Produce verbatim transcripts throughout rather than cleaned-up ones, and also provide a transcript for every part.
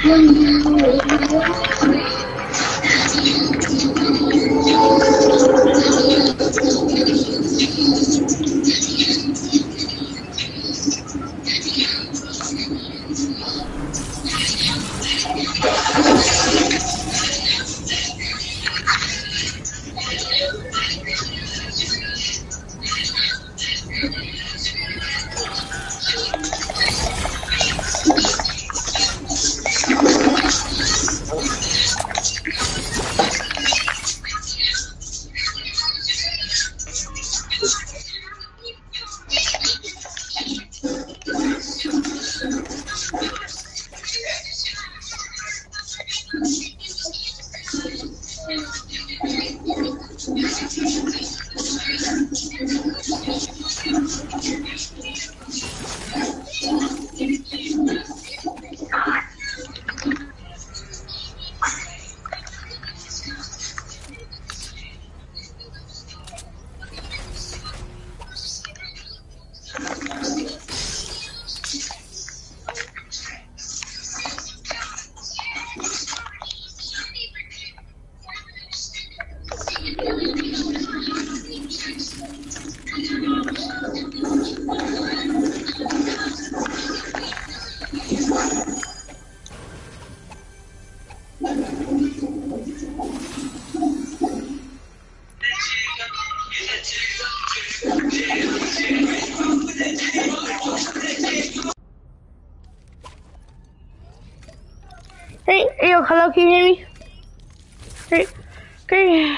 Hey, yo, hello, can you hear me? Hey, okay.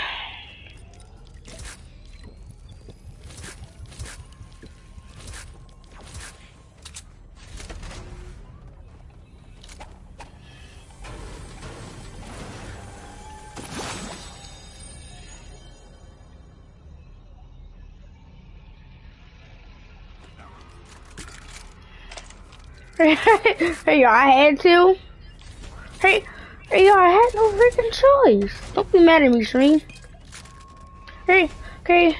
Hey, yo, I had to. Hey, hey, yo, I had no freaking choice. Don't be mad at me, Shreen. Hey, okay.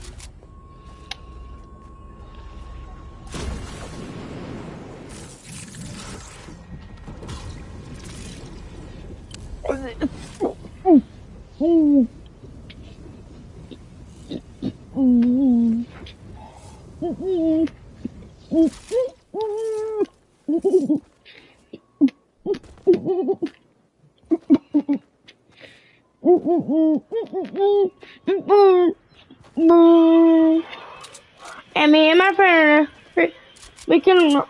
And me and my friend, we can.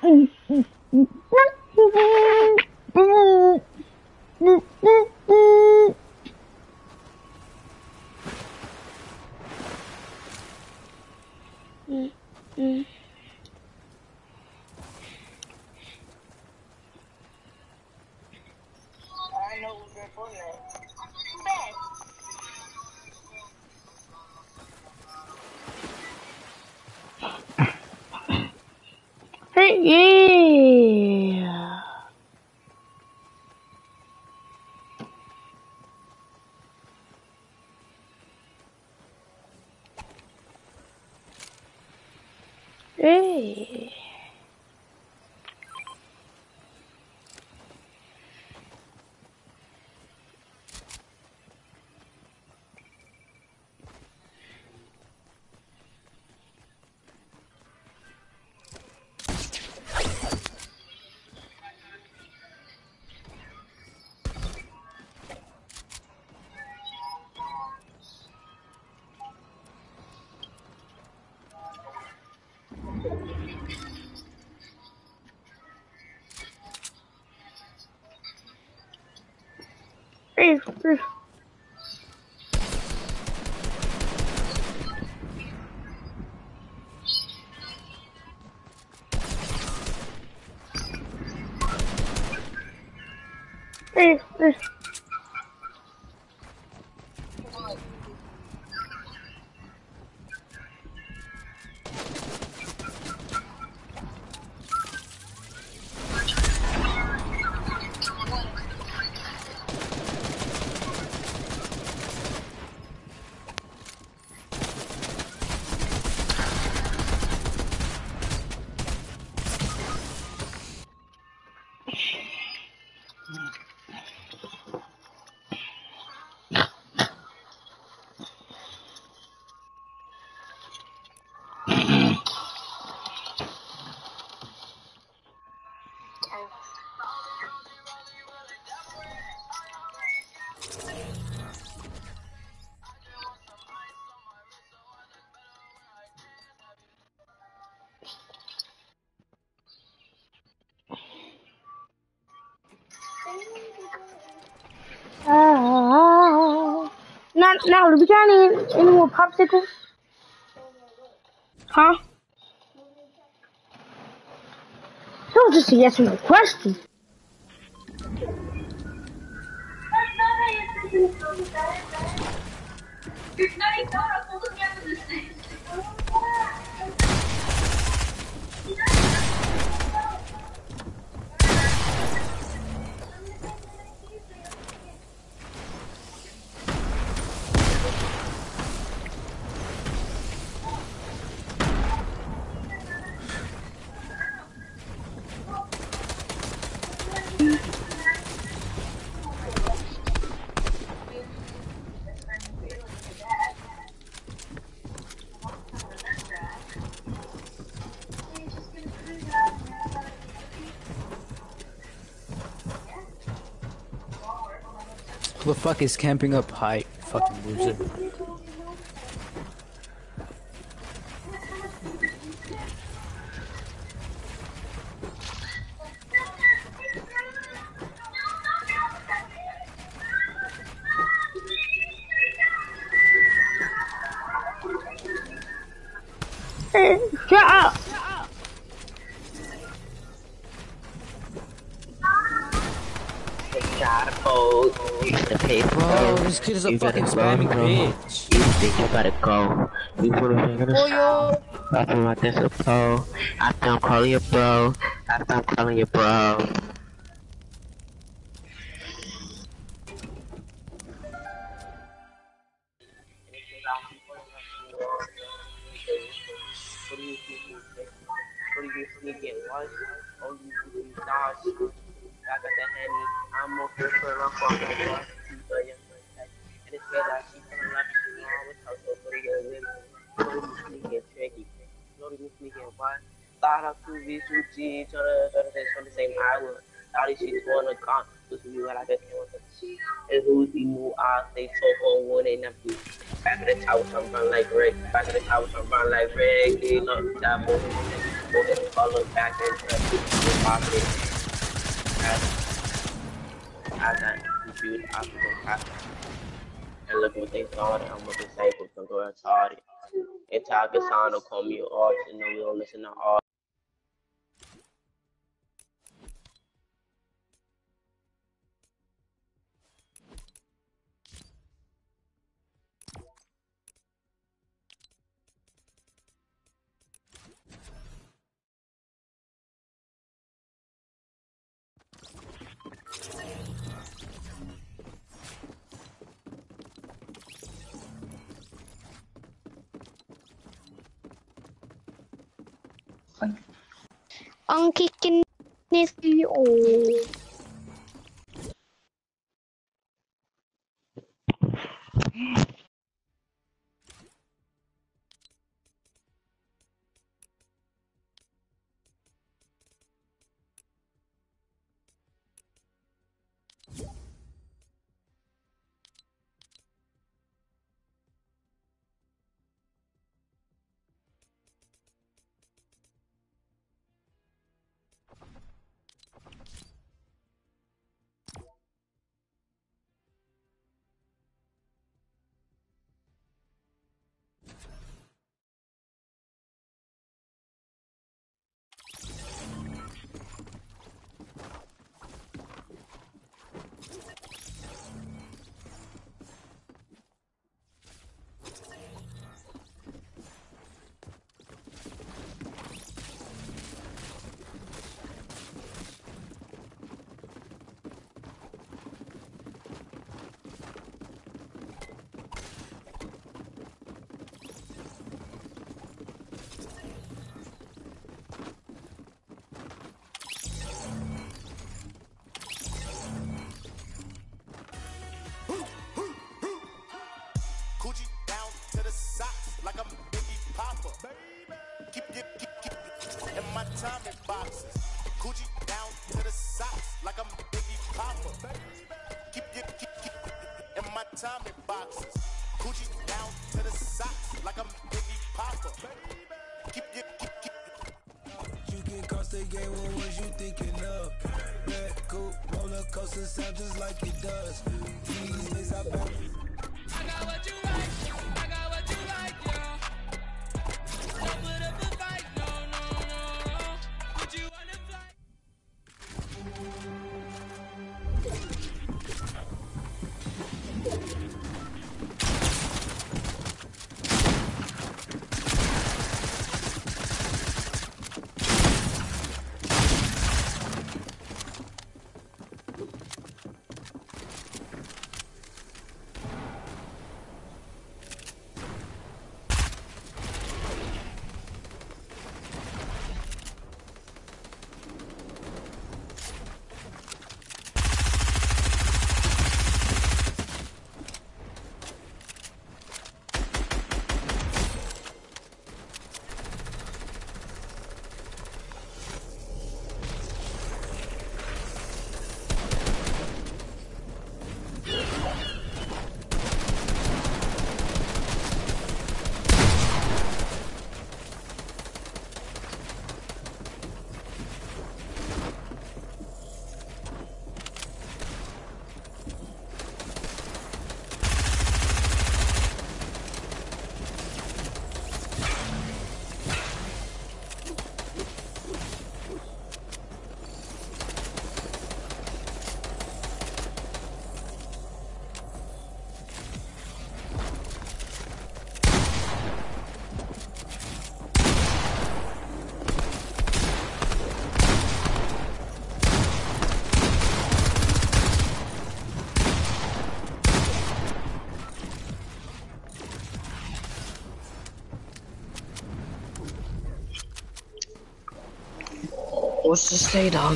Mm-mm. I know who's there for that. Hey, yeah. Hey. Hey, hey. Hey, hey. Now, do we got any, any more popsicles? Huh? That was just a yes or no question. Who the fuck is camping up high? Fucking loser. Shut up! The paper. Bro, this kid is a You fucking gotta go, spamming bro. bitch. You think you gotta go. You put a finger in the sound. After my this a pro. After I'm calling you bro. After I'm calling you bro. I'm more for my father. And it's better I see coming like you know, I'm so for the women. Don't you sneak and tricky. Don't you sneak and why? Thought I could be two G, trying to from the same hour. All these shit wanna come. This is what I just want to see. And who's the new eyes, they talk on one and nothing. Back of the house, I'm run like Rick. Back of the house, I'm run like Rick. They love the time, moving the color back and forth. I got confused after the and look what they started. I'm with disabled from go retarded. It's talk is on call me art and no we don't listen to art. I'm kicking this oh. Coochie down to the socks like I'm Biggie Papa. Keep, keep, keep, keep in my Tommy boxes. Coochie down to the socks like I'm Biggie Papa. Keep, keep, keep, keep in my Tommy boxes. Coochie down to the socks like I'm Biggie Papa. Keep, keep, keep, keep. You get caught the game, what was you thinking of? Red coupe, roller coaster sound just like it does. These days I bet. I got what you What's the say, dog?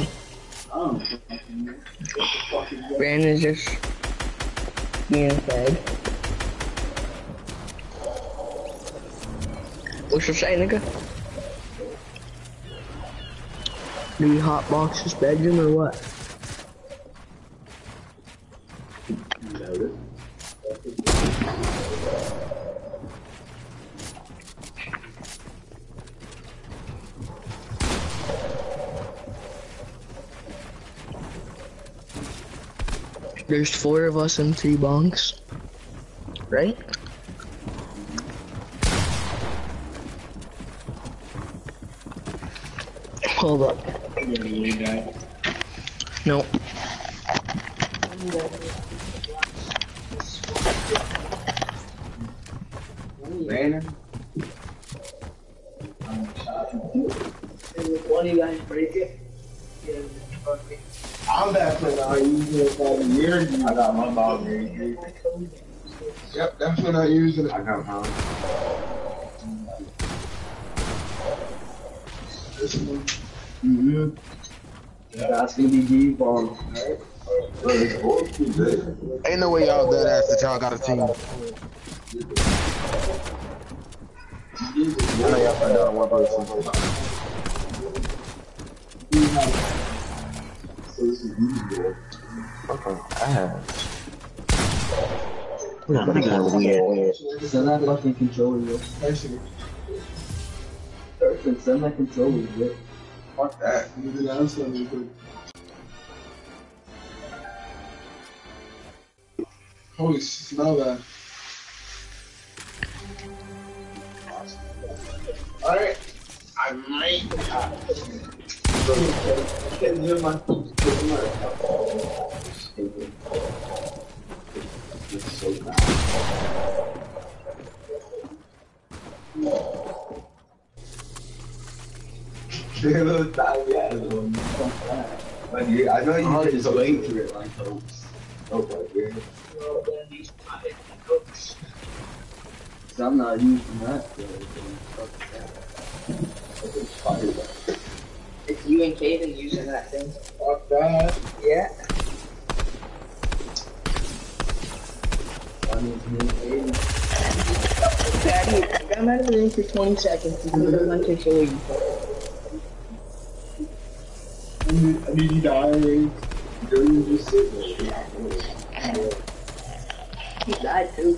Brandon's just being fed. What's the say, nigga? Do you hotbox this bedroom or what? There's four of us and three bonks, right? Hold up. No. Brandon? One of you guys break it? I'm back when I used it for a year. I got my ball very. Yep, that's when I used it. I got mine. This one. Mm-hmm. That's gonna be G bomb. Ain't no way y'all dead ass that y'all got a team. I know y'all put down one person. Fucking ass. No, I'm gonna weird. Send that fucking controller, yo. Perfect, send that controller, yo. Fuck that. You did that something quick. Holy smell that. Alright. I might have. Can you my It's so bad. They're a little tiny ass one. But yeah, I know you can just wait for it like those. Oh my god. Well, then these pocket cooks. Cause I'm not using that. It's you and Caden using that thing. Fuck that. Yeah. I mean, me and Caden. Daddy, I'm out of the ring for twenty seconds because I want to show you. I need, I need you to hire During just sit there. He died too.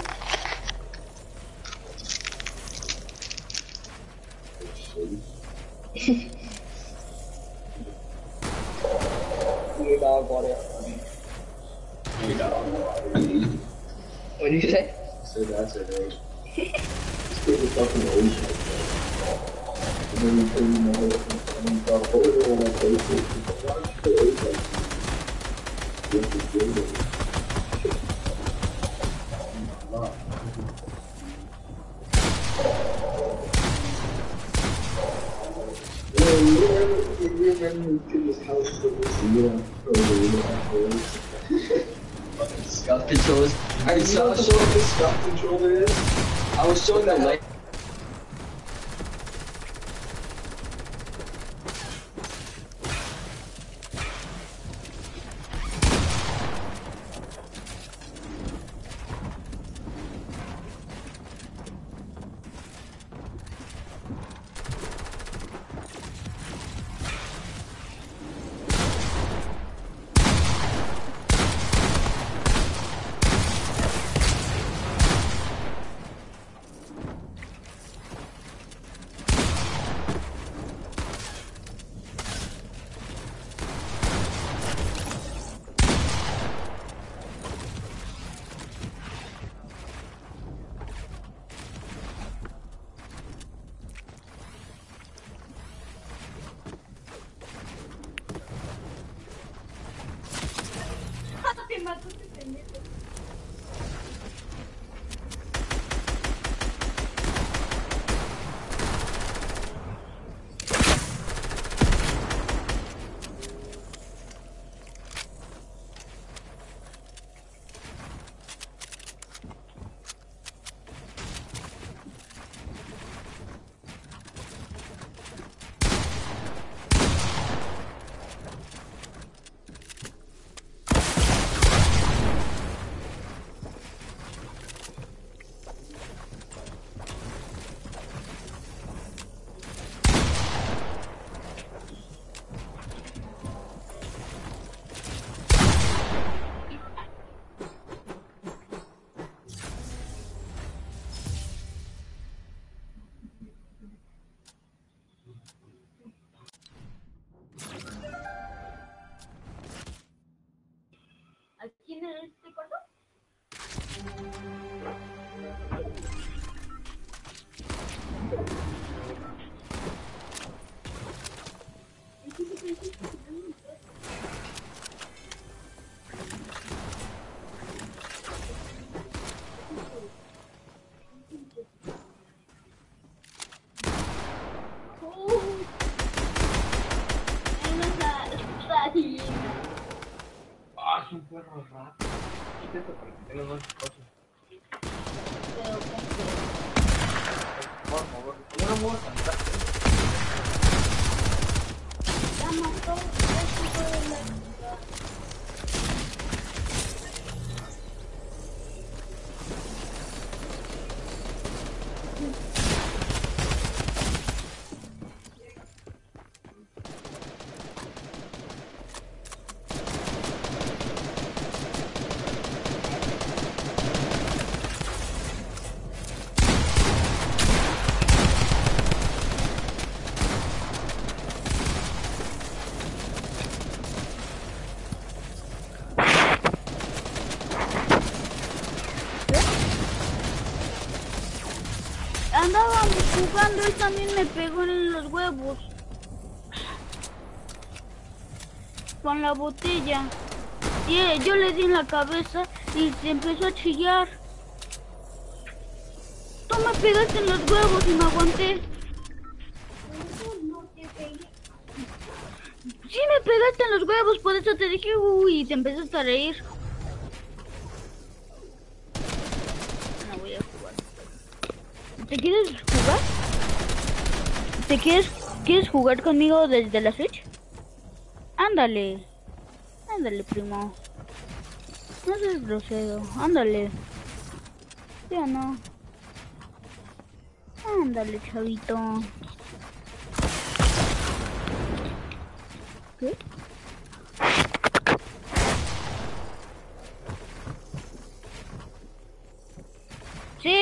Your dog water. Your dog water. What did you say? I said that's it, right? It's pretty fucking old. And then you put in the whole thing, and you thought, hold it on my face, you remember to this house for this year? Fucking scuff controllers. I saw show what the scuff controller is. I was showing that light. juégalo rápido. Quítate para que tengas más cosas. Vamos a moverlo. Yo no muevo tan rápido. Ya mató el chico de la ciudad. Andábamos jugando y también me pegó en los huevos con la botella y eh, yo le di en la cabeza y se empezó a chillar. Tú me pegaste en los huevos y me aguanté. Sí me pegaste en los huevos, por eso te dije uy y te empezaste a reír. No voy a jugar. ¿Te quieres jugar? ¿Te quieres, quieres jugar conmigo desde la Switch? Ándale. Ándale, primo. No seas grosero. Ándale. Ya no. Ándale, chavito. ¿Qué? ¿Sí?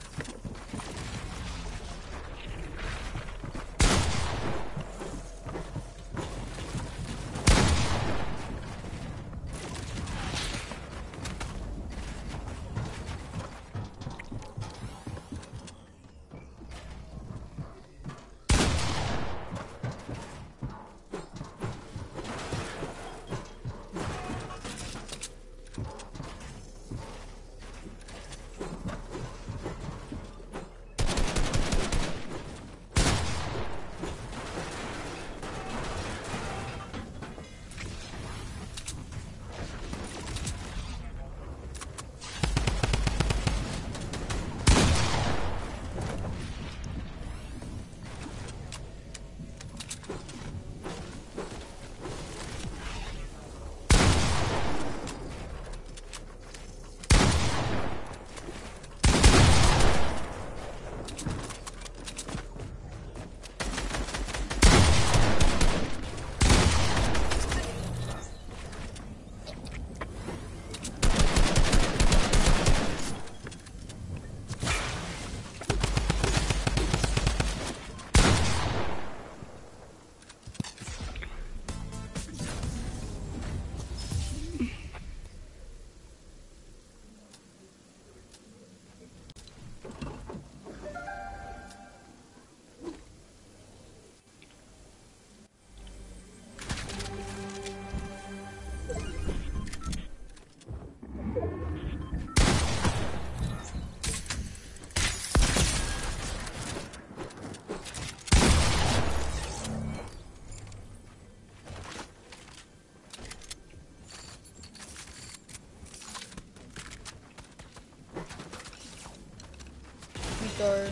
Or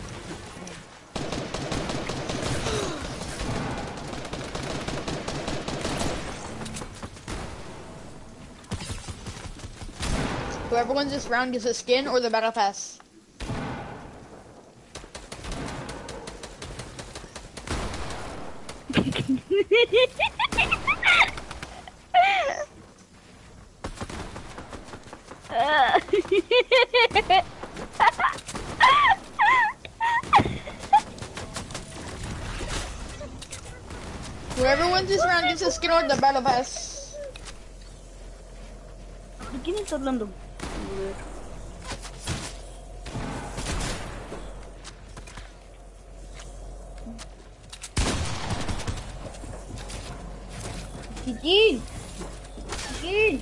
whoever wins this round gets a skin or the battle pass. Whoever wins this round gets a skin or the battle pass. ¿De quién está hablando? Chiquín. Chiquín.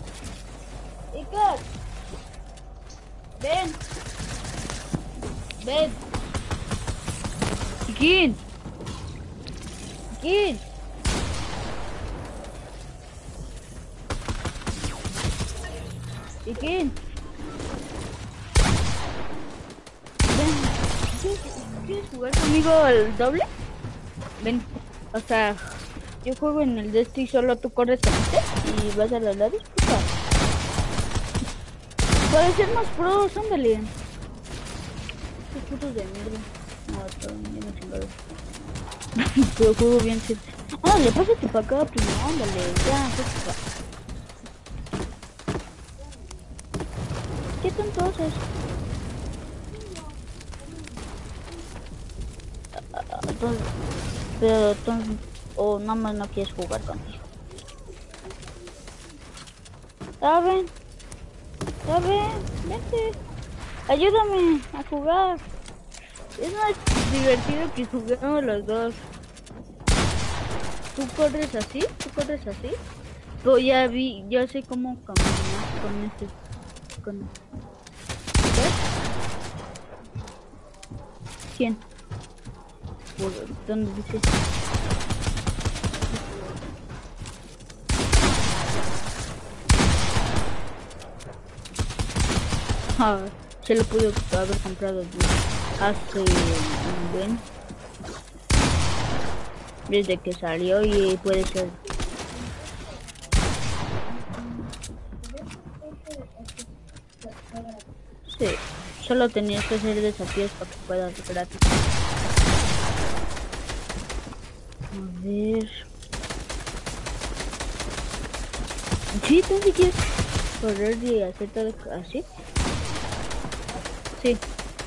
Icat. Ven. Ven. Chiquín. Chiquín. ¿Y quién? Ven, ¿quieres, ¿quieres jugar conmigo el doble? Ven, o sea, yo juego en el de este y solo tú corres antes y vas a los lados. Puta. Para ser más pros, ándale. Estos putos de mierda. No, todo bien chingado. Pero juego bien, sí. Ándale, pásate para acá, primo, ándale, ya, pásate para acá. ¿Qué tonto haces? Entonces, pero entonces, o oh, nada más no quieres jugar conmigo. ¿Saben? ¿Saben? Vente. Ayúdame a jugar. Es más divertido que juguemos los dos. Tú corres así, tú corres así. Pero ya vi, ya sé cómo caminar con este. Con... ¿Ves? ¿Quién? ¿Por dónde dices? Ah, se lo pude haber comprado hace un buen. Desde que salió y puede ser. Sí, solo tenías que hacer desafíos para que puedas gratis. A ver. Sí, tú si quieres correr y hacer todo así. Sí.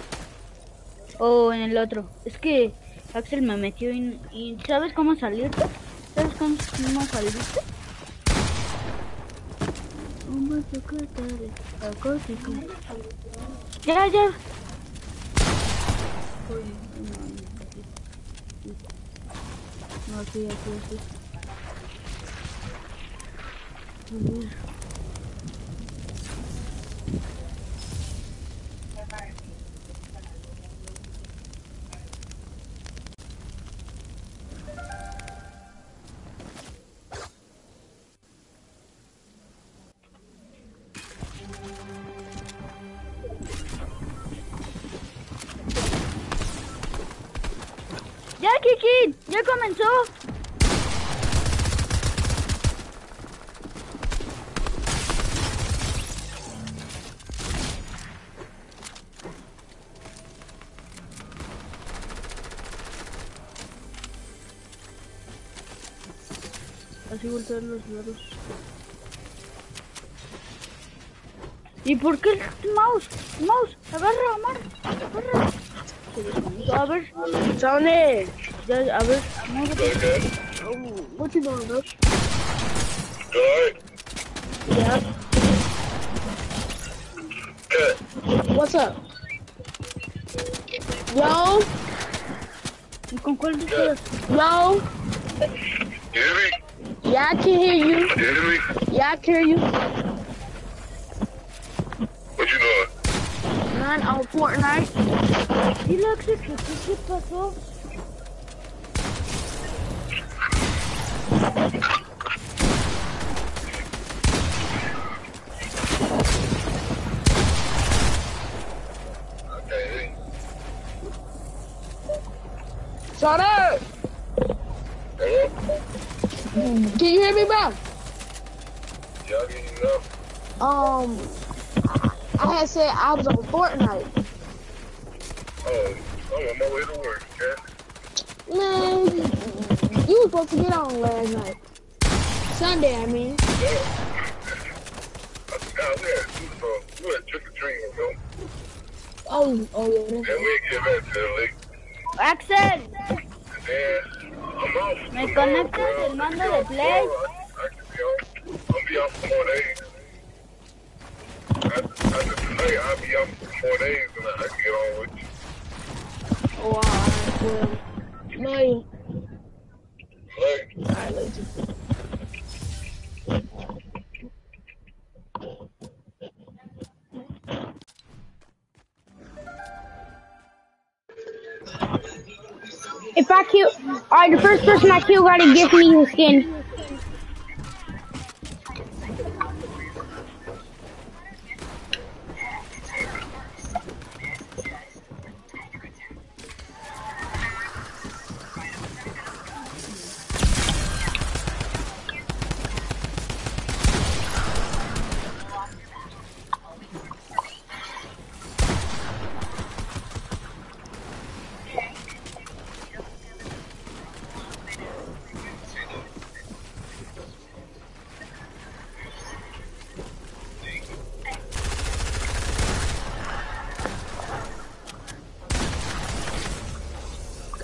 O oh, en el otro. Es que Axel me metió y, y ¿sabes cómo salirte? ¿Sabes cómo, cómo salirte? Ya, ya. No, así, así, así. A ver. ¡Ya, Kiki! ¡Ya comenzó! Así voltear los lados. ¿Y por qué el mouse? Mouse, agarra, Omar, agarra. A ver, Tony! ya, a ver, muévete. What you doing, bro? Good. Yeah. Good. What's up? Yo? ¿Y con cuál de ustedes? Yo? You hear me? Yeah, I can hear you. You hear me? Yeah, I can hear you. What you doing? None on Fortnite. Dile, Axel, ¿qué, qué pasó? Okay. Shut up! Hello? Can you hear me, bro? Yeah, I can hear you now. Um, I had said I was on Fortnite. Oh, I'm on my way to work, okay? Man, you were supposed to get on last night. Sunday, I mean. Yeah. I forgot we had two songs. We went trick-or-treating, you know? Oh, oh yeah. And we didn't get back till late. Axel, And then I'm off. ¿me tomorrow, conectas bro. el mando de Play? I, I can be off. I'll be off for four days. After, after tonight, I'll be off for four days and I can get on with you. Oh, alright, well. No, you. Like, Alright, later. If I kill, alright, the first person I kill gotta give me his skin.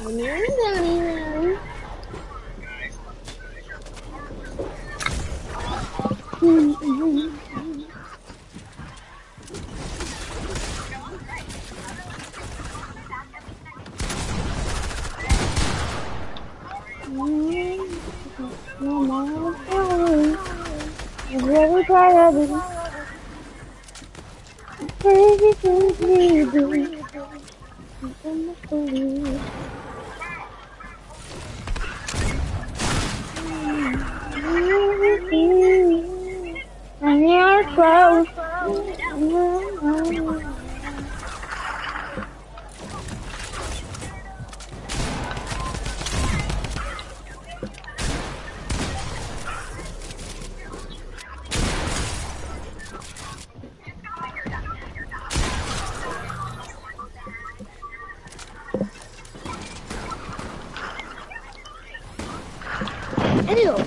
And you're close. Ew,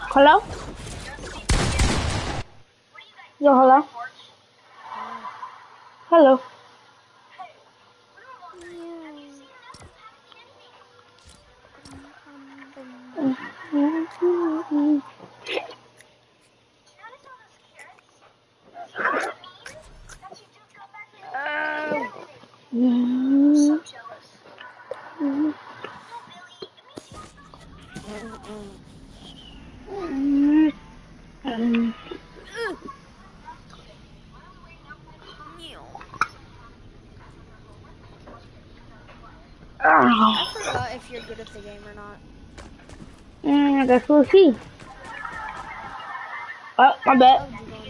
Hello? Yo, hello? Hello? I forgot if you're good at the game or not. Mm, that's we'll see. Oh, my bad.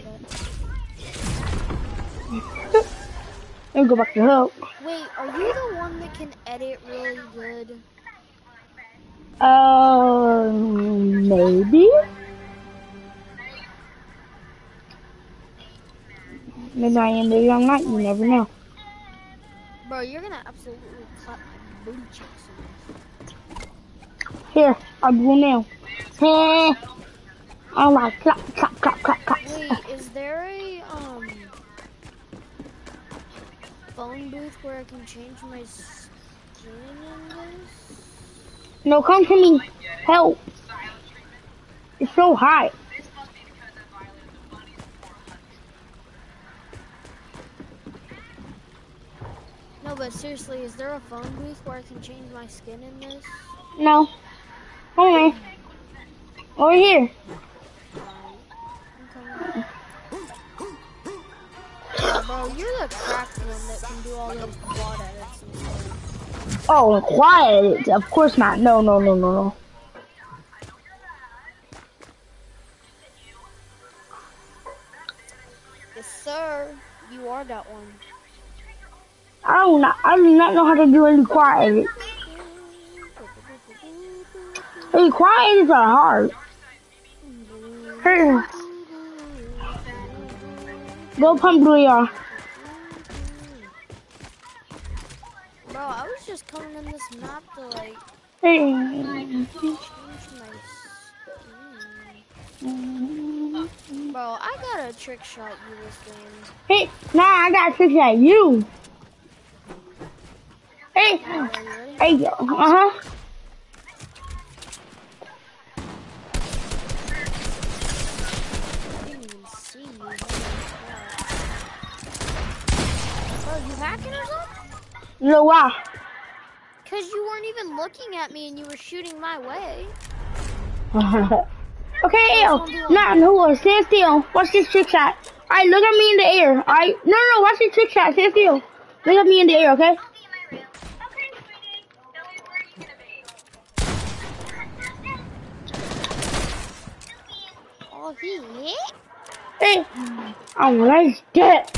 Let me go back to help. Wait, are you the one that can edit really good? Uh, maybe? Maybe I am, maybe I'm not, you never know. Bro, you're gonna absolutely clap my booty cheeks in this. Here, I'll do it now. Hey, I like clap, clap, clap, clap, clap. Wait, is there a, um, phone booth where I can change my skin in this? No, come to me. Help. It's so hot. No, but seriously, is there a phone booth where I can change my skin in this? No. Come on. Over here. Yeah, bro, you're the cracked one that can do all those quad edits and stuff. Oh, quiet. Of course not. No, no, no, no, no. Yes, sir. You are that one. I do not. I do not know how to do any quiet edits. Any quiet edits are hard. Hey. Go pump blue, y'all. Bro, I was just coming in this map to like Hey. change my skin. Bro, I got a trick shot you this game. Hey, nah, I got a trick at you. Hey, hey, uh huh. I didn't even see you. Bro, you hacking or something? No, why? Cause you weren't even looking at me and you were shooting my way. Okay, yo, nah, no, stand still. Watch this trick shot. Alright, look at me in the air. Alright, no, no, no, watch this trick shot. Stand still. Look at me in the air, okay? Oh, he hit? Hey, oh, nice get.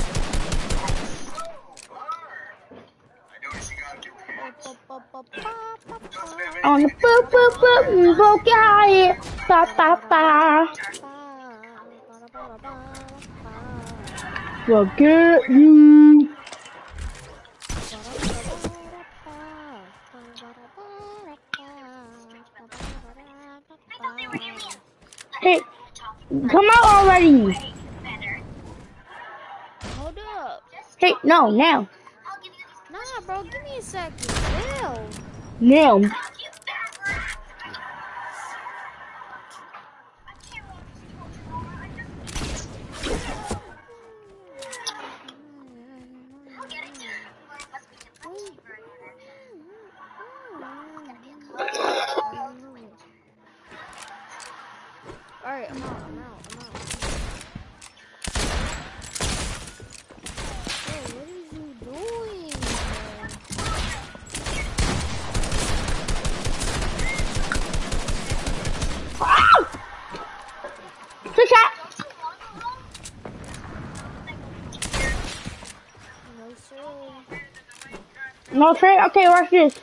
On the boop, boop, boop, poke your eye. Ba, ba, ba. Forget you. Hey, come out already. Hold up. Hey, no, now. Nah, bro, give me a second. Chill. Now. Alright, I'm out, I'm out, I'm out. Hey, what is you doing? Ah! Trick shot. No, sir. No trick? Okay, watch this.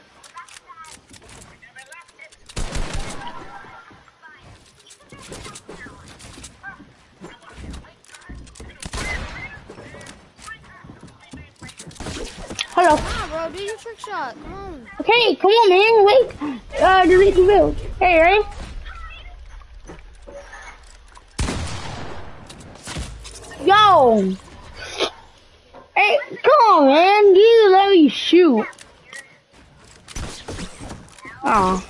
Hello. Nah, bro, do your trick shot. Come on. Okay, come on, man. Wait. Uh, delete the build. Hey, ready? Yo! Hey, come on, man. You let me shoot. Oh.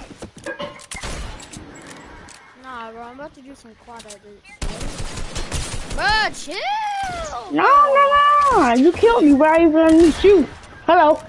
Nah, bro, I'm about to do some quad edits. Bro, chill! No, no, no. You killed me, bro. You let me shoot. Hello.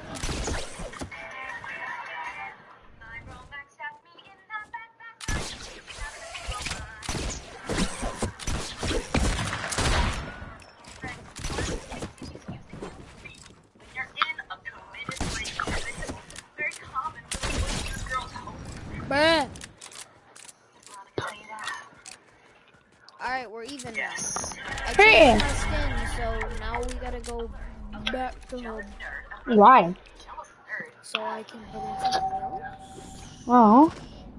Bruh. Alright, we're even now. I Hey. changed my skin, so now we gotta go back to home. Why? So I can put in something else. Oh.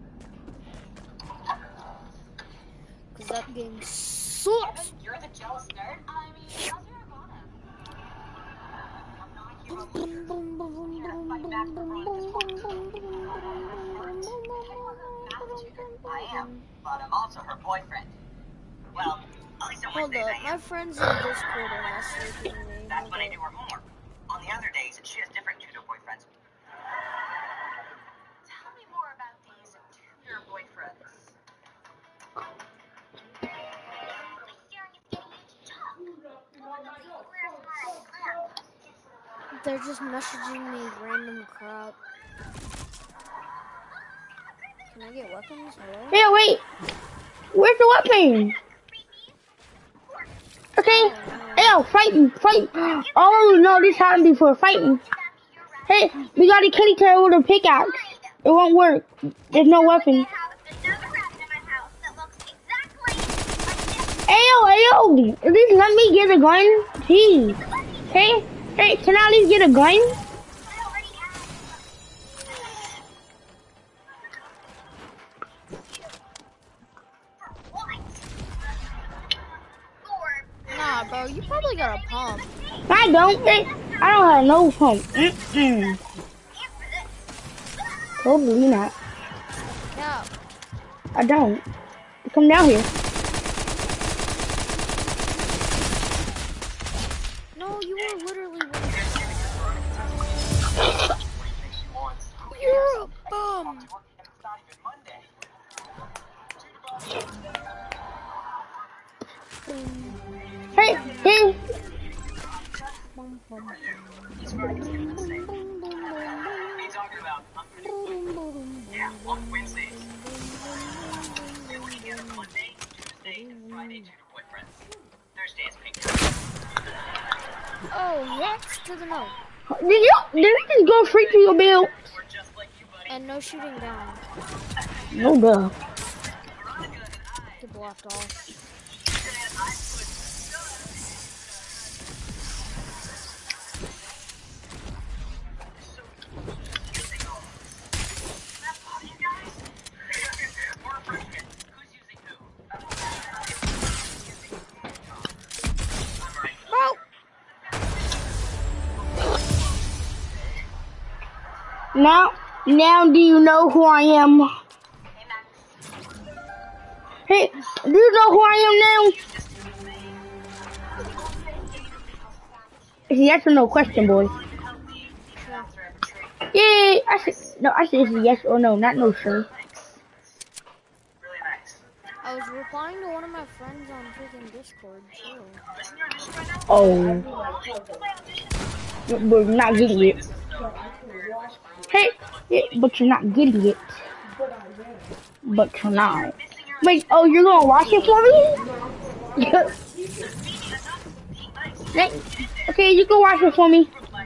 Cause that game sucks. You're the jealous nerd? I mean, how's your Ivana? I am, but I'm also her boyfriend. Well, at least on Hold Wednesdays up, I my am. friends in Discord are messaging me. That's when I do her homework. On the other days, she has different tutor boyfriends. Tell me more about these tutor boyfriends. They're just messaging me random crap. Can I get weapons? Hello? Yeah, wait. Where's the weapon? Okay. Hey, yo, fighting, fight. Oh, no, this happened before. Fighting. Hey, we got a kitty cat with a pickaxe. It won't work. There's no weapon. Hey, yo, hey, yo. At least let me get a gun. Jeez. Hey, hey, can I at least get a gun? Nah, bro, you probably got a pump. I don't. Hey, I don't have no pump. Mm-mm. Totally not. Yeah. I don't. Come down here. No, you were literally You're a bum. Hey, hey. Yeah, on Wednesdays. We only get Monday, Tuesday, and Friday tutor boyfriends. Thursday is pink. Oh, yes to the no. Did you, did you just go straight to your bill? And no shooting down. No duh. Get blocked off. Now, now do you know who I am? Hey, do you know who I am now? It's a yes or no question, boy. Yeah, I said, no, I said it's a yes or no, not no sir. I was replying to one of my friends on freaking Discord, too. Oh. We're not getting it. Hey, yeah, but you're not getting it. But you're not. Wait, oh, you're gonna watch it for me? Okay, you can watch it for me.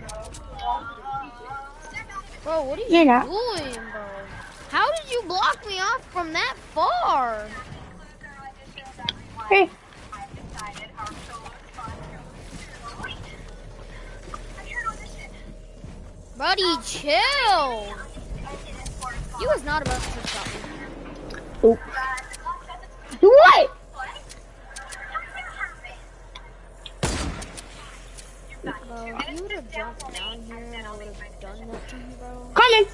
Bro, what are you You're not. doing, bro? How did you block me off from that far? Hey. Buddy, chill. You was not about to stop me. Oops. What? Bro, if you would have jumped down here and I would have done that to you, bro. Coming.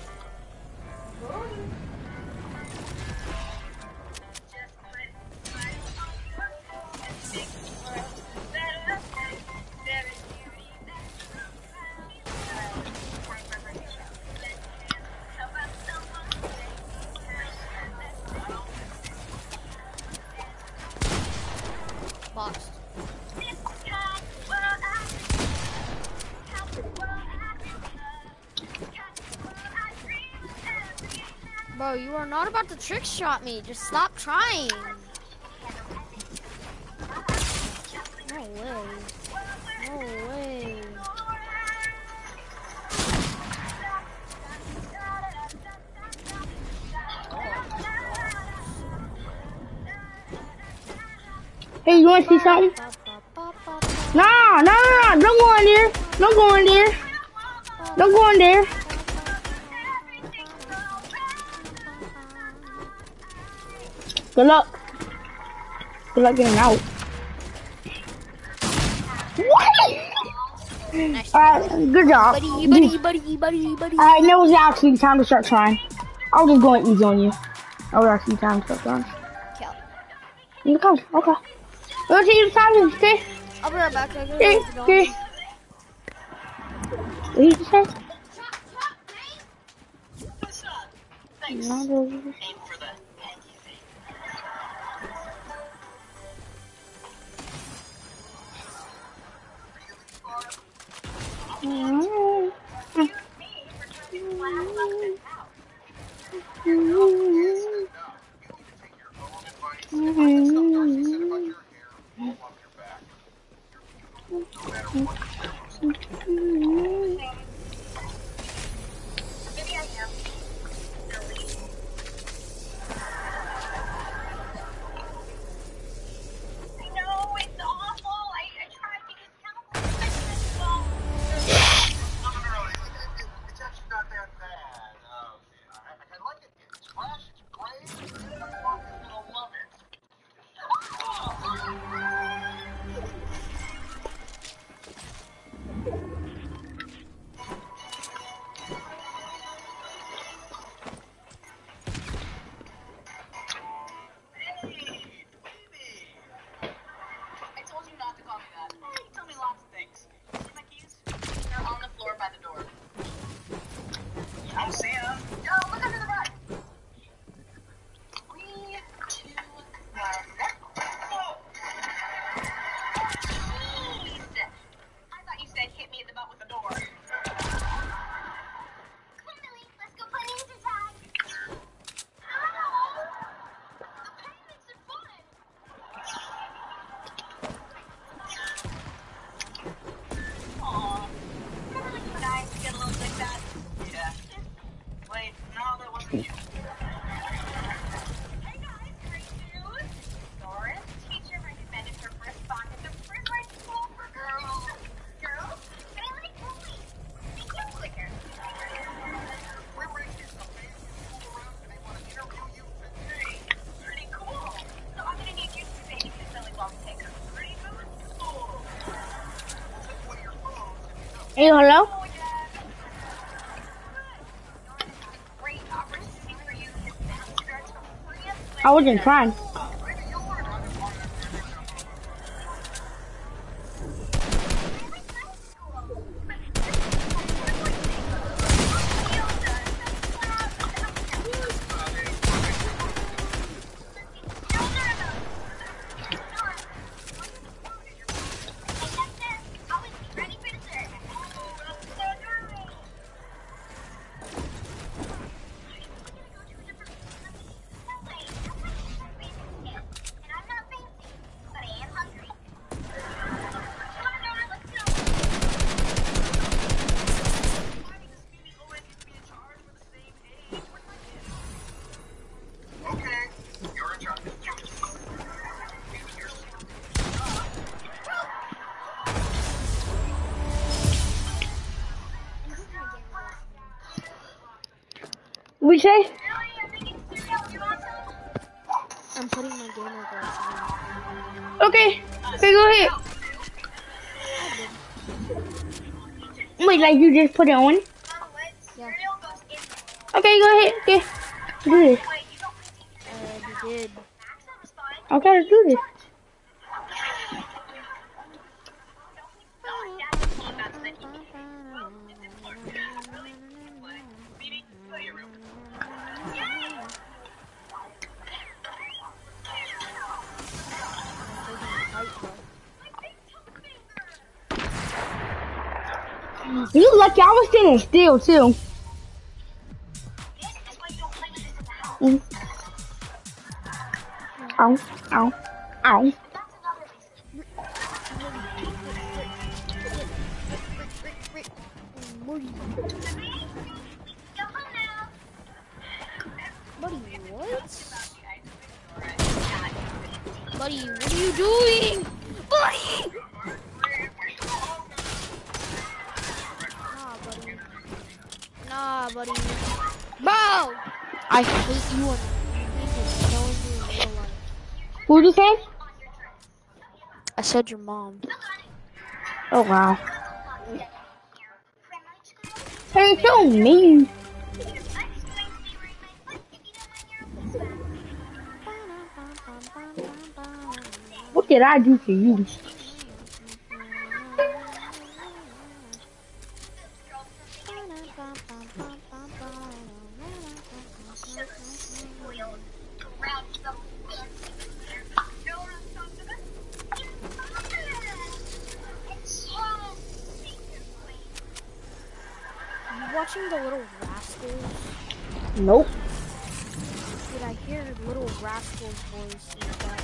boxed. Bro, you are not about to trick shot me. Just stop trying. No way. No way. Hey, you wanna see something? Nah, nah, nah, don't go in there. Don't go in there. Don't go in there. Good luck. Good luck getting out. What? Alright, good job. Buddy, buddy, buddy, buddy, buddy. Alright, now it's actually time to start trying. I was just going easy on you. Now it's actually time to start trying. Okay, okay. Let's see the time, okay? I'll be right back. I gotta Okay, go. okay. What did you say? No, Hey, hello? I wasn't trying. We say? I'm putting my gamer glasses on. Okay. Okay, go ahead. Wait, like you just put it on? Yeah. Okay, go ahead. Okay. Do this. Uh, you did. Okay, let's do this. You lucky I was standing still too. Mm. Ow, ow, ow. Buddy, what? Buddy, what are you doing? Buddy! Nah, buddy. Nah, buddy. Bro! I hate you on knowing you in real life. What'd you say? I said your mom. Oh wow. Hey, so mean. What did I do to you? Watching the Little Rascals? Nope. Dude, I hear Little Rascals voice in the back.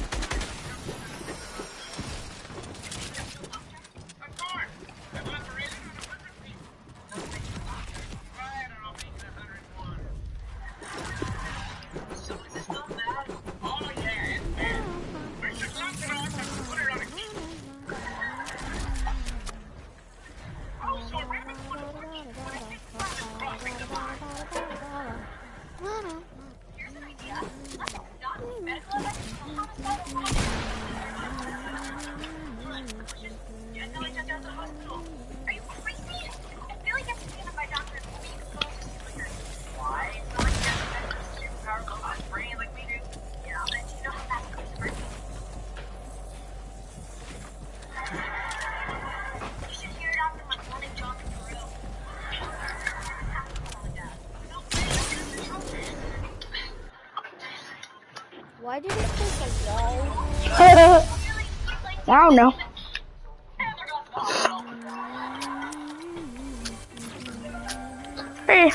Why did it take a wall? I don't know. Hey.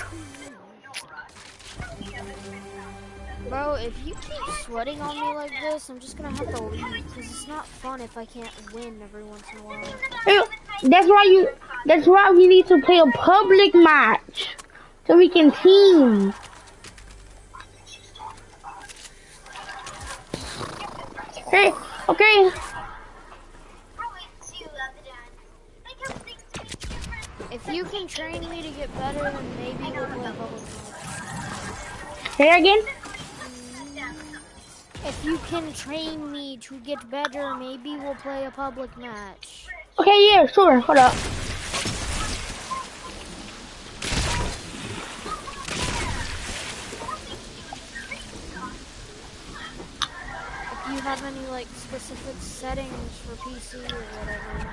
Bro, if you keep sweating on me like this, I'm just gonna have to leave, because it's not fun if I can't win every once in a while. Hey, that's why you, that's why we need to play a public match. So we can team. Hey, okay. If you can train me to get better, then maybe we'll play a public match. Say that again? If you can train me to get better, maybe we'll play a public match. Okay, yeah, sure. Hold up. If you have any like specific settings for P C or whatever.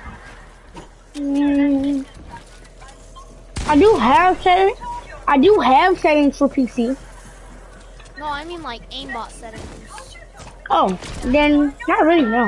Mm, I do have settings. I do have settings for P C. No, I mean like aimbot settings. Oh, then not really, no.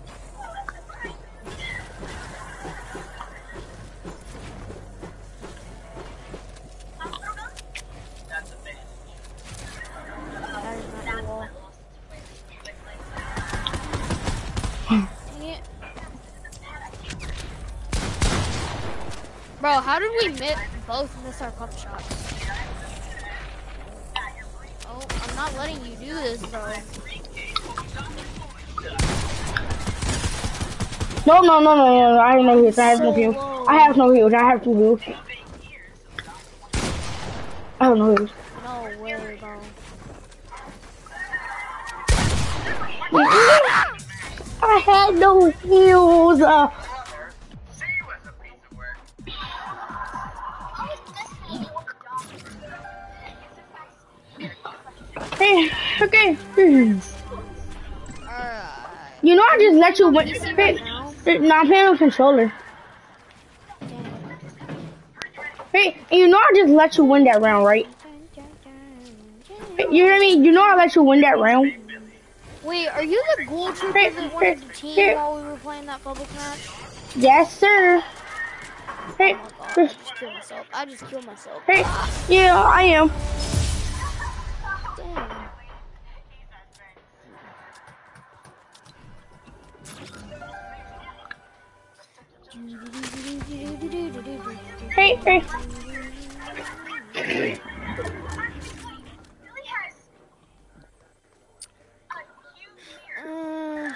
Bro, how did we mi both miss our pump shots? Oh, I'm not letting you do this, bro. No, no, no, no, no, I have no heals. I have no heals. I have no heals. I have two heals. I have no heals. No way, bro. I had no heals. Uh, Hey, okay. Hmm. You know I just let you win. Hey, hey, no, I'm playing with controller. Hey, you know I just let you win that round, right? Hey, you hear me? You know I let you win that round. Wait, are you the gold trooper hey, that wanted hey, to team hey. while we were playing that public match? Yes, sir. Hey, Oh my god, I just killed myself. I just killed myself. hey, Ah, yeah, I am. damn. Hey, hey. Uh,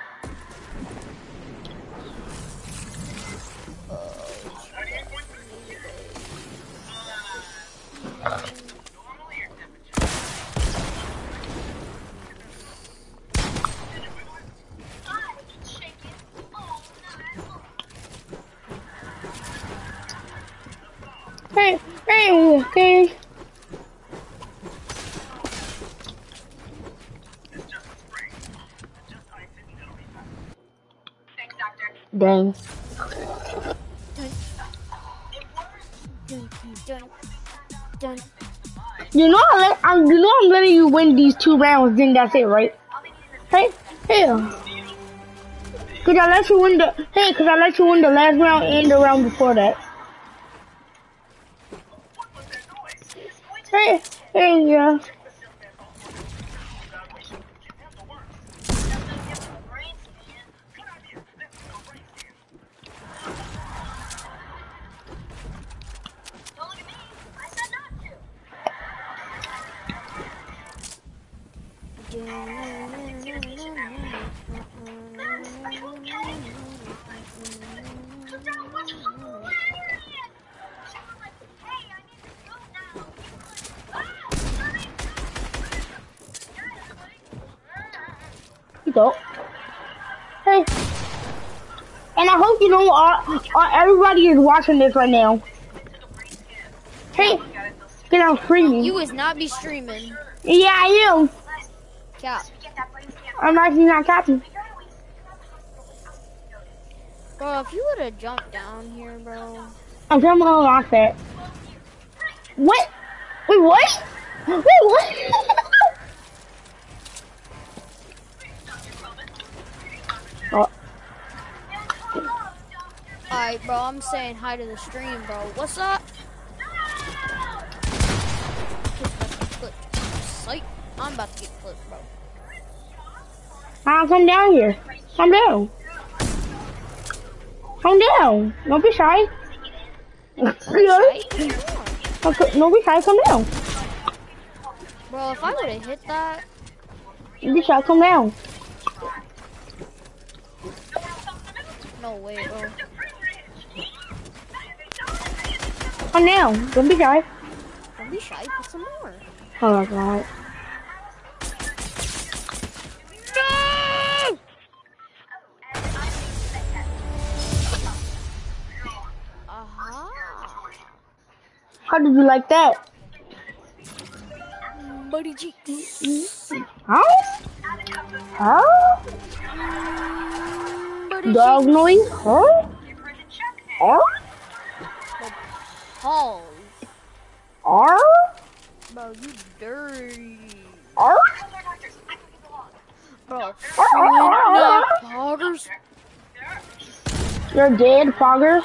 Hey, hey, hey. Dang. dun, dun, dun. You know I let, I'm, you know I'm letting you win these two rounds, then that's it, right? Hey, hey. Cause I let you win the, hey, cause I let you win the last round and the round before that. Hey, hey, yeah. You go. Hey. And I hope you know uh, uh, everybody is watching this right now. Hey, get out streaming. You would not be streaming. Yeah, I am. Cap. I'm actually not capping. Bro, if you would have jumped down here, bro. I'm gonna unlock that. What? Wait, what? Wait, what? Oh. Alright, bro, I'm saying hi to the stream, bro. What's up? Psych. I'm about to get clipped, bro. I'll come down here. Come down. Come down. Don't be shy. Shy? Okay, don't be shy. Come down. Bro, if I would have hit that. Don't be shy. Come down. No way, bro. Come down. Don't be shy. Don't be shy. Put some more. Oh my god. No! Uh-huh. How did you like that? Buddy cheeks. Huh? Huh? Buddy Dog cheeks. noise? Huh? Huh? Pause. Huh? Bro, you dirty. Huh? Bro, not poggers. You're dead, poggers.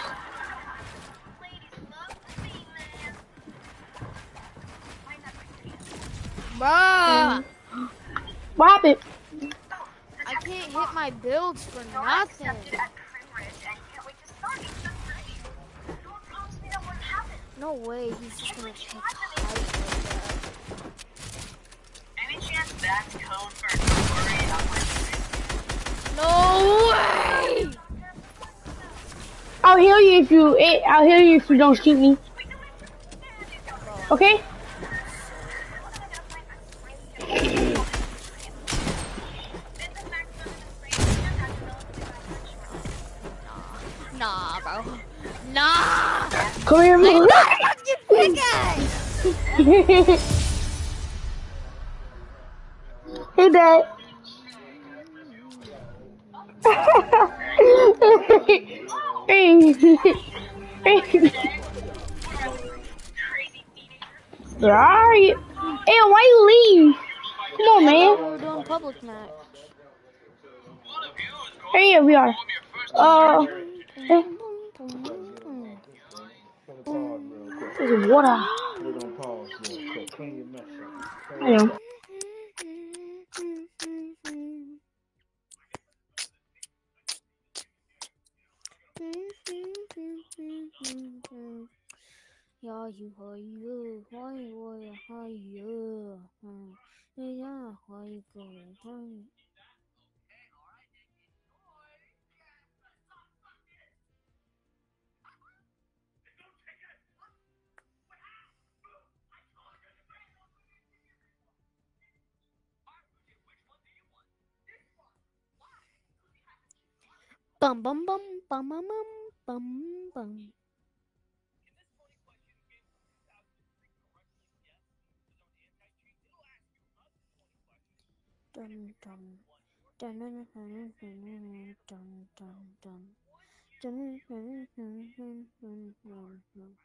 Bruh. What happened? I can't hit my builds for nothing. No way, he's just gonna take height like that. Any chance that's code for story upwards? No way! I'll heal you if you. I'll heal you if you don't shoot me. Okay? Nah, bro. Nah! Come here, man. Hey, Dad. Hey. Where are you? Hey, why you leave? Come on, man. We're doing public match. Hey, here we are. Uh. There's water. We're gonna pause real quick. Clean your mess up. I know. Yeah, you are you, why you are you, yeah, why you going? Bum bum bum bum bum bum bum. Dun dun dun dun dun dun dun dun dun dun dun dun.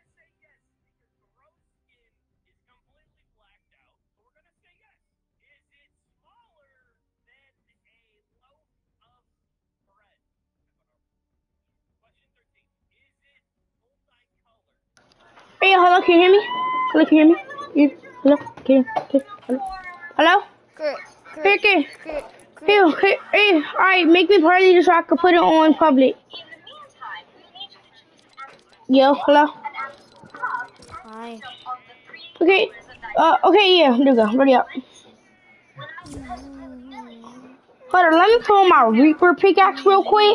Hey, hello, can you hear me? Hello, can you hear me? You, hello, can you, can, hello? Hello? Good, Hey, good, okay. good, Hey, good. hey, hey, alright, make me part of this so I can put it on public. Yo, hello? Hi. Okay, uh, okay, yeah, there we go, ready up. Hold on, let me pull my Reaper pickaxe real quick.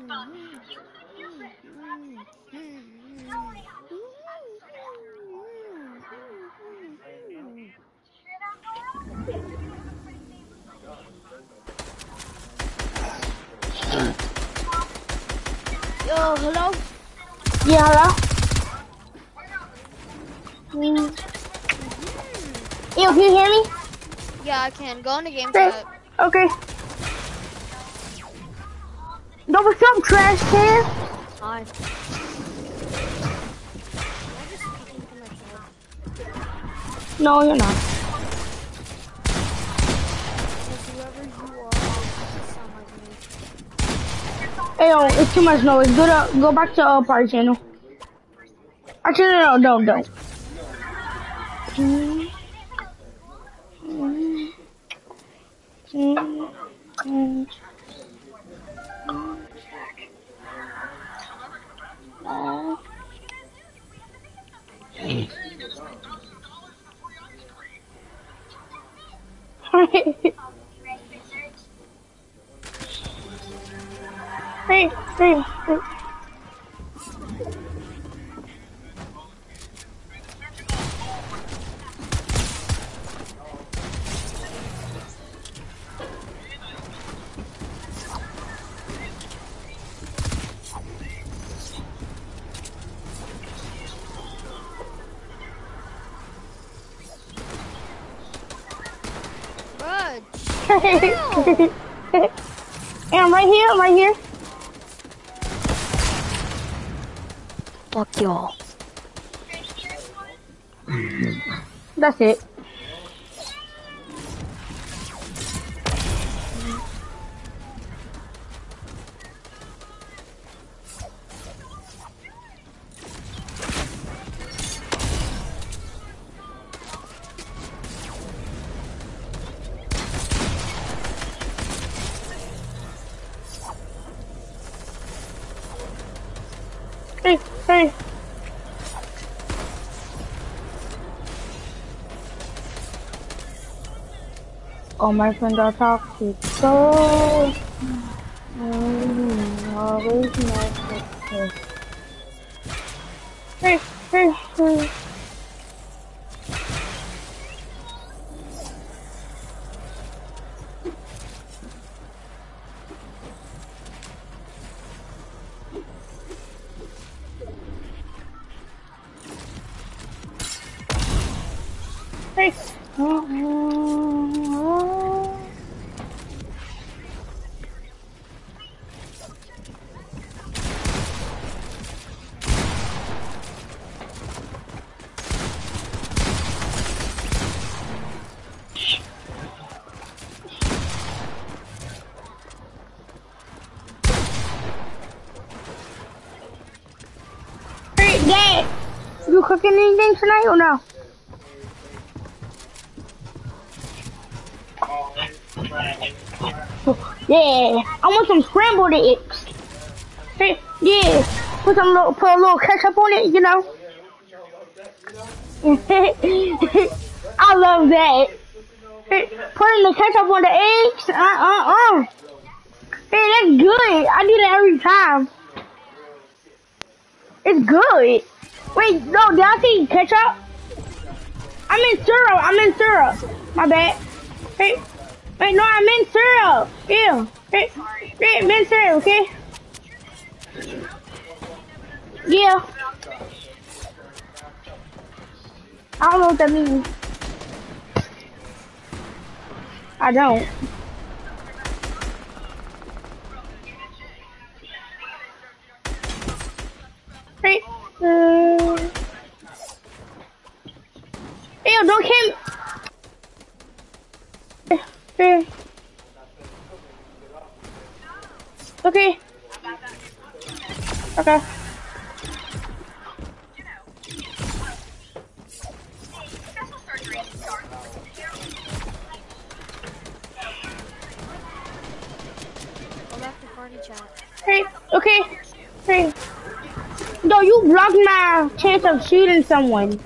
Yo, hello? Yeah, hello? Mm. Yo, can you hear me? Yeah, I can. Go on the game Okay. chat. Okay. No, what's up, trash can? Hi. Am I just speaking to myself? No, you're not. Because whoever you are, you sound like me. Hey, yo, it's too much noise. Go to, go back to uh, party channel. Actually, no, no, no, no. Mm, mm, mm, mm, mm. Hey, hey, hey. Bud, Hey, chill. I'm right here, I'm right here. Fuck y'all. That's it. Hey, hey. All my friends are toxic, so mm, always nice. Hey, hey, hey. Hey. you cooking anything tonight or no? Yeah, I want some scrambled eggs. Hey, yeah, put some little, put a little ketchup on it, you know. I love that. Hey, putting the ketchup on the eggs, uh, uh, uh. Hey, that's good. I do that every time. It's good. Wait, no, did I say ketchup? I'm in syrup. I'm in syrup. My bad. Hey, wait, no, I'm in syrup. Yeah. Hey, hey, I'm in syrup, okay? Yeah. I don't know what that means. I don't. Hey, uh, ew, don't kill. Hey. Okay. Okay. Go back to party chat. Hey, okay. Hey. No, you blocked my chance of shooting someone.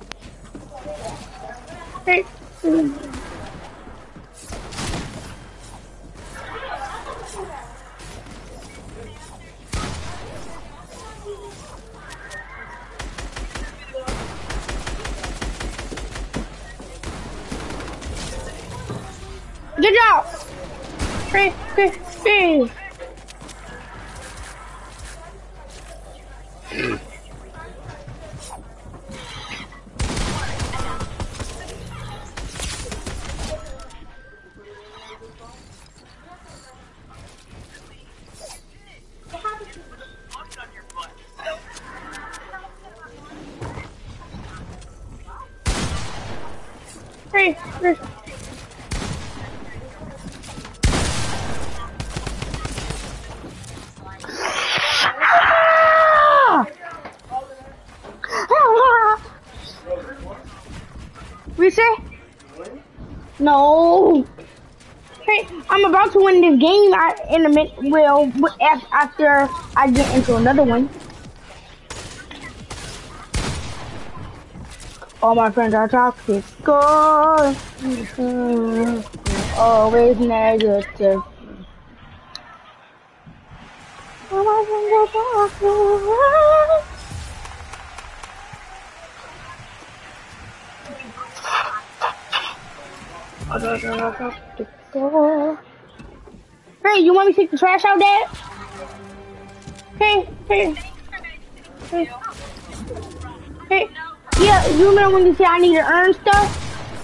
Hey. Good job. Hey, hey, hey. Hey, hey. We say? No. Hey, I'm about to win this game I, in a minute. Well, after I get into another one. All my friends are toxic. Go. Always negative. All my friends are toxic. Hey, you want me to take the trash out, Dad? Hey, hey, hey, hey. Yeah, you remember when you said I need to earn stuff?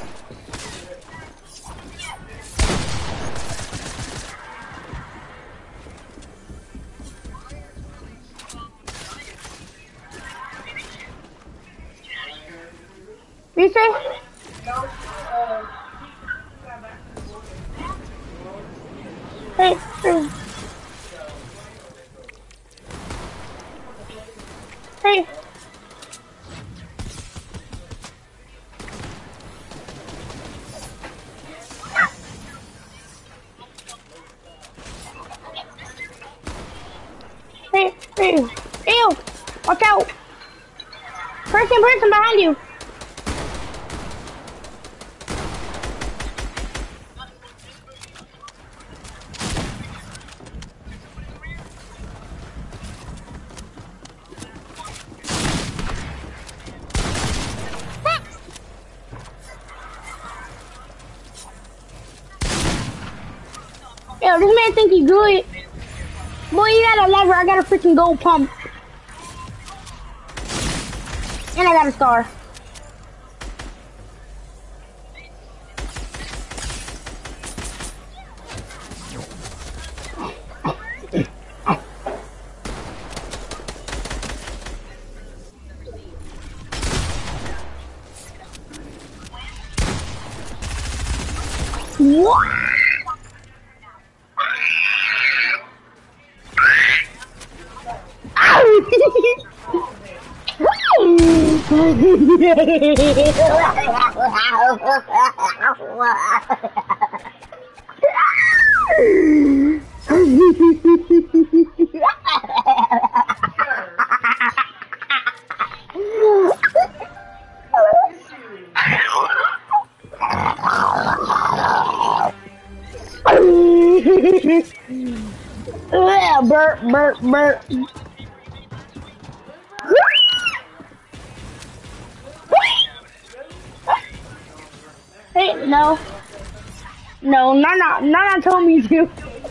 You say? Hey, hey. Hey. Hey, hey. Ew. Watch out. Person, person behind you. Yo, this man think he good. Boy, you got a lever. I got a freaking gold pump. And I got a star. What? Yeah, burp, burp, burp. Hey, no. No, Nana, Nana told me to.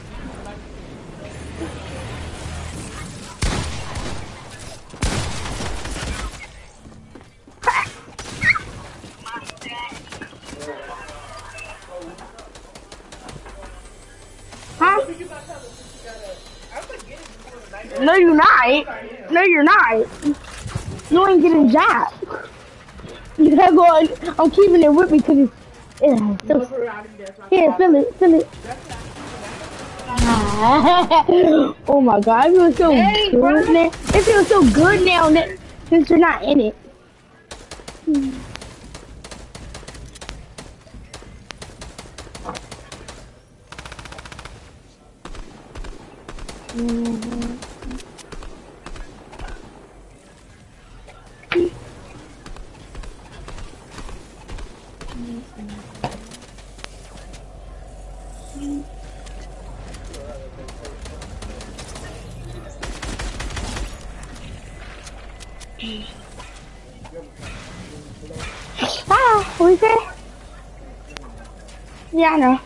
Huh? No, you're not. No, you're not. You ain't getting jacked. You gotta go on. I'm keeping it with me because it's. Yeah, so, here, feel it, feel it. Oh my god, it feels so hey, good bro. Now. It feels so good now that, since you're not in it. Mm-hmm. Ah, what is it? Yeah, I know.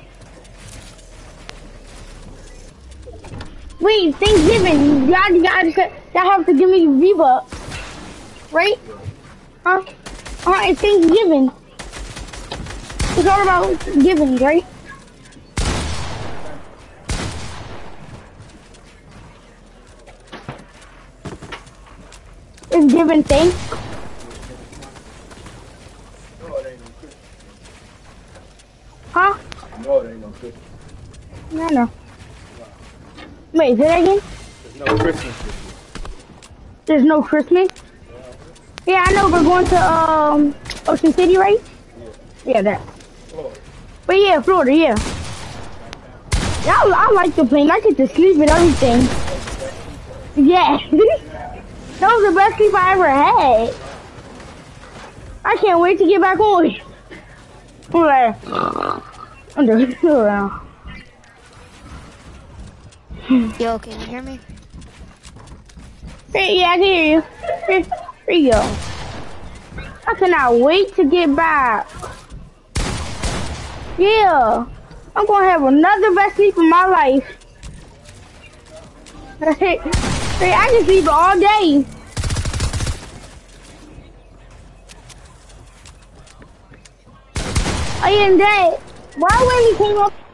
Wait, Thanksgiving, y'all, y'all, y'all have to give me V-Bucks, right? Huh? Uh, it's Thanksgiving. It's all about giving, right? It's giving thanks. Huh? No, it ain't no Christmas. No, no. Wait, say that again? There's no Christmas. There's no Christmas? Yeah, I know we're going to um Ocean City, right? Yeah, yeah that. Florida. But yeah, Florida, yeah. Yeah, I, I like the plane. I get to sleep and everything. Yeah. That was the best sleep I ever had. I can't wait to get back on. I'm like, I'm just around. Yo, can you hear me? Hey, yeah, I can hear you. Here, here you go. I cannot wait to get back. Yeah, I'm gonna have another best sleep in my life. Hey, hey, I can sleep all day. I am dead. Why when he came up?